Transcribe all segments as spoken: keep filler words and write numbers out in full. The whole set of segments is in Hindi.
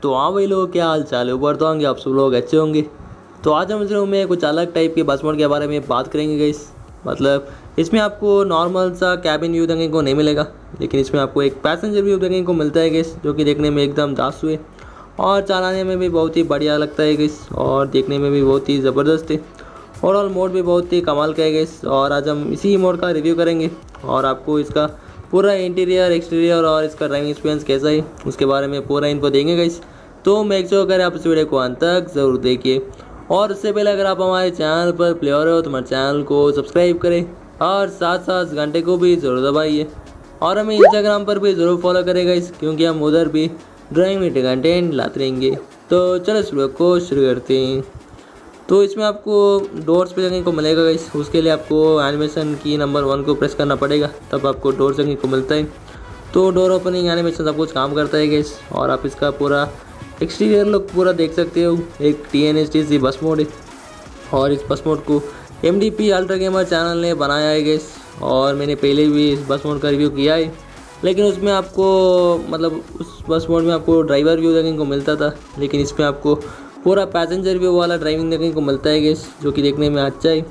तो हाँ भाई लोग, क्या हाल चाल है? ऊपर तो होंगे आप सब लोग अच्छे होंगे। तो आज हम इस वीडियो में कुछ अलग टाइप के बस मोड के बारे में बात करेंगे गाइस। मतलब इसमें आपको नॉर्मल सा कैबिन व्यू देखने को नहीं मिलेगा, लेकिन इसमें आपको एक पैसेंजर व्यू देखने को मिलता है गाइस, जो कि देखने में एकदम दासु है और चलाने में भी बहुत ही बढ़िया लगता है गाइस, और देखने में भी बहुत ही ज़बरदस्त है। ओवरऑल मोड भी बहुत ही कमाल का है गाइस, और आज हम इसी मोड का रिव्यू करेंगे और आपको इसका पूरा इंटीरियर एक्सटीरियर और इसका ड्राइविंग एक्सपीरियंस कैसा है उसके बारे में पूरा इन्फो देंगे गाइस। तो मेक श्योर करें आप इस वीडियो को अंत तक ज़रूर देखिए, और उससे पहले अगर आप हमारे चैनल पर प्ले हो रहे हो तो हमारे चैनल को सब्सक्राइब करें और साथ साथ घंटे को भी ज़रूर दबाइए, और हमें इंस्टाग्राम पर भी ज़रूर फॉलो करें गाइस, क्योंकि हम उधर भी ड्राइंग रिलेटेड कंटेंट लाते रहेंगे। तो चलो इस वीडियो को शुरू करते हैं। तो इसमें आपको डोर्स पे देखने को मिलेगा गाइस, उसके लिए आपको एनिमेशन की नंबर वन को प्रेस करना पड़ेगा, तब आपको डोर देखने को मिलता है। तो डोर ओपनिंग एनिमेशन सब कुछ काम करता है गाइस, और आप इसका पूरा एक्सटीरियर लुक पूरा देख सकते हो। एक T N H T C bus mod है, और इस बस मोड को M D P ultra gamer channel ने बनाया है गाइस, और मैंने पहले भी इस बस मोड का रिव्यू किया है, लेकिन उसमें आपको मतलब उस बस मोड में आपको ड्राइवर व्यू देखने को मिलता था, लेकिन इसमें आपको पूरा पैसेंजर व्यू वाला ड्राइविंग देखने को मिलता है गाइस, जो कि देखने में अच्छा है।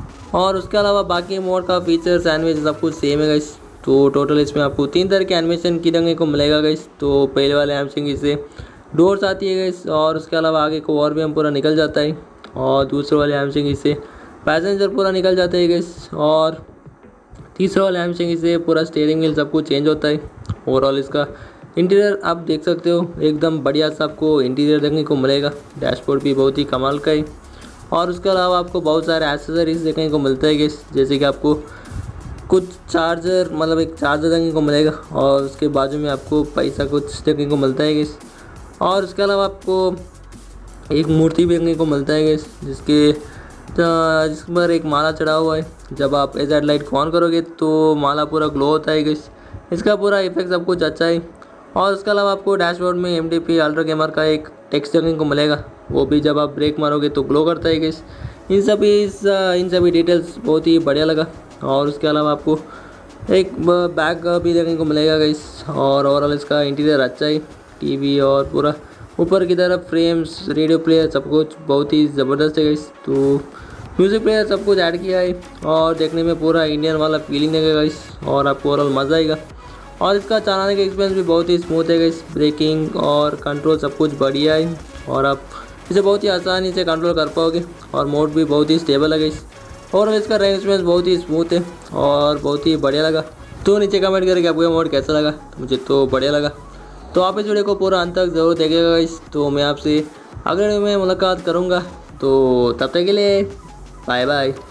और उसके अलावा बाकी मोड का फीचर्स एनिमेशन सब कुछ सेम है गाइस। तो टोटल इसमें आपको तीन तरह के एनिमेशन की देखने को मिलेगा गाइस। तो पहले वाले एनिमेशन से डोर्स आती है गाइस, और उसके अलावा आगे को और भी हम पूरा निकल जाता है, और दूसरे वाले एनिमेशन से पैसेंजर पूरा निकल जाता है गाइस, और तीसरा वाले एनिमेशन से पूरा स्टीयरिंग व्हील सब कुछ चेंज होता है। ओवरऑल इसका इंटीरियर आप देख सकते हो, एकदम बढ़िया सा आपको इंटीरियर देखने को मिलेगा। डैशबोर्ड भी बहुत ही कमाल का है, और उसके अलावा आपको बहुत सारे एक्सेसरीज देखने को मिलता है गाइस, जैसे कि आपको कुछ चार्जर मतलब एक चार्जर देखने को मिलेगा, और उसके बाजू में आपको पैसा कुछ देखने को मिलता है गाइस। और उसके अलावा आपको एक मूर्ति भी देखने को मिलता है गाइस, जिसके जिस पर एक माला चढ़ा हुआ है। जब आप एजेड लाइट को ऑन करोगे तो माला पूरा ग्लो होता है गाइस। इसका पूरा इफेक्ट सब कुछ अच्छा है। और उसके अलावा आपको डैशबोर्ड में M D P ultra gamer का एक टेक्स्ट देखने को मिलेगा, वो भी जब आप ब्रेक मारोगे तो ग्लो करता है गाइस। इन सभी इन सभी डिटेल्स बहुत ही बढ़िया लगा। और उसके अलावा आपको एक बैग भी देखने को मिलेगा गाइस, और ओवरऑल इसका इंटीरियर अच्छा है। टीवी और पूरा ऊपर की तरफ फ्रेम्स, रेडियो प्लेयर सब कुछ बहुत ही ज़बरदस्त है गाइस। तो म्यूज़िक प्लेयर सब कुछ ऐड किया है, और देखने में पूरा इंडियन वाला फीलिंग देगा गाइस, और आपको ओवरऑल मज़ा आएगा। और इसका चलाने का एक्सपीरियंस भी बहुत ही स्मूथ है गाइस। ब्रेकिंग और कंट्रोल सब कुछ बढ़िया है, और आप इसे बहुत ही आसानी से कंट्रोल कर पाओगे, और मोड भी बहुत ही स्टेबल है गाइस। और इसका ड्राइविंग एक्सपीरियंस बहुत ही स्मूथ है और बहुत ही बढ़िया लगा। तो नीचे कमेंट करके आपको ये मोड कैसा लगा। मुझे तो बढ़िया लगा। तो आप इस वीडियो को पूरा अंत तक ज़रूर देखिएगा गाइस। तो मैं आपसे अगले वीडियो में मुलाकात करूँगा, तो तब तक के लिए बाय बाय।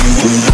है।